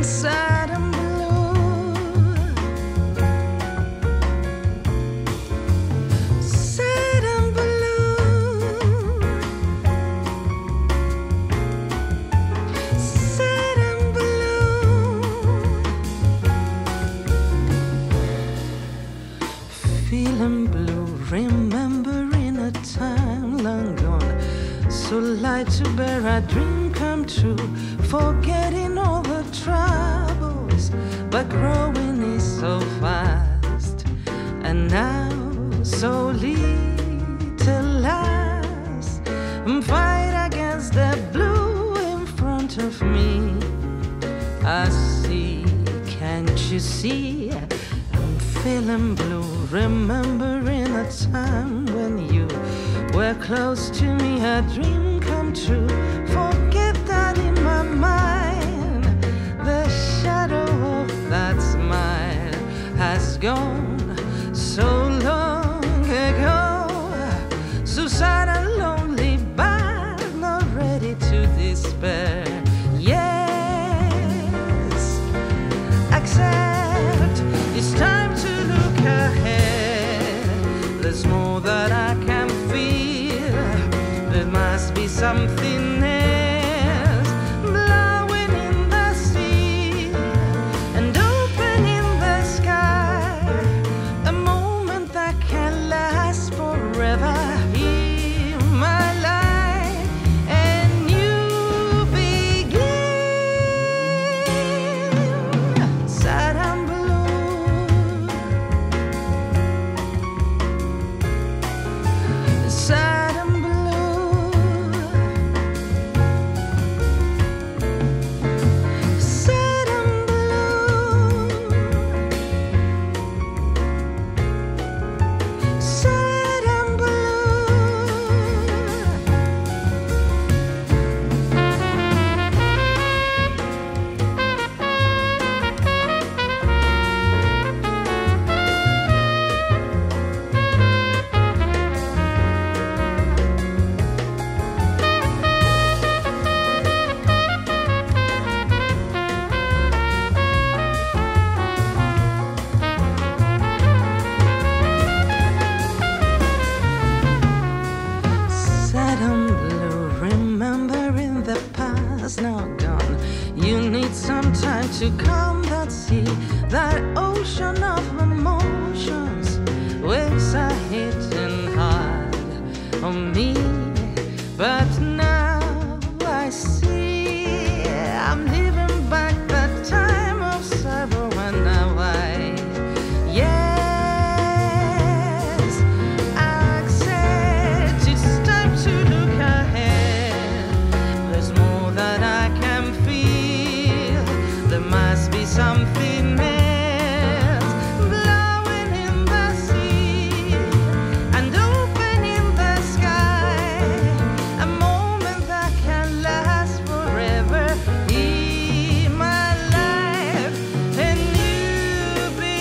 sad and blue, sad and blue, sad and blue, feeling blue, remembering a time long gone, so light to bear, a dream come true, forgetting all the troubles, but growing is so fast, and now so little lasts. Fight against the blue in front of me. I see, can't you see? I'm feeling blue, remembering a time when you were close to me, a dream come true. Forget that in my mind, the shadow of that smile has gone so long ago. So sad and lonely, but not ready to despair. Yes, accept, it's time to look ahead. There's more that I can feel. There must be something else, blowing in the sea and opening the sky, a moment that can last forever. In my life, a new begin, sad and blue, sad and blue, sad and blue, sad and blue. Sad and blue, remembering the past now gone. You need some time to calm that sea, that ocean of emotions. Waves are hitting hard on me, but now I see I'm living back that time of sorrow, and now yes, accept, it's time to look ahead. There's more that I can feel. There must be something else, blowing in the sea and opening the sky, a moment that can last forever. In my life, a new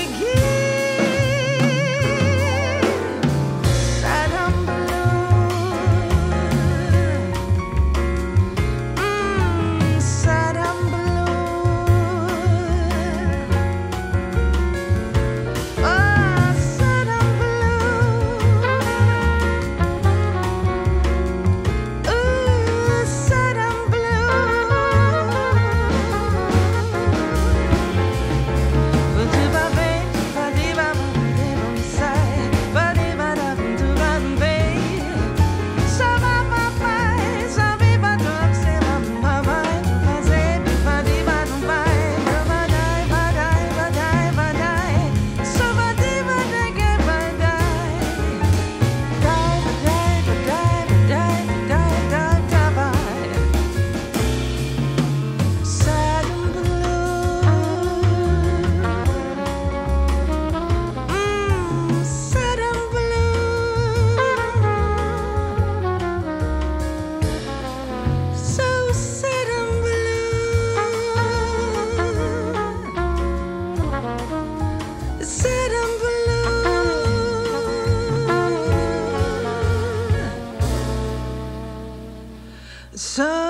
begin, sad and blue, sad and blue, oh, sad and blue, ooh, sad and So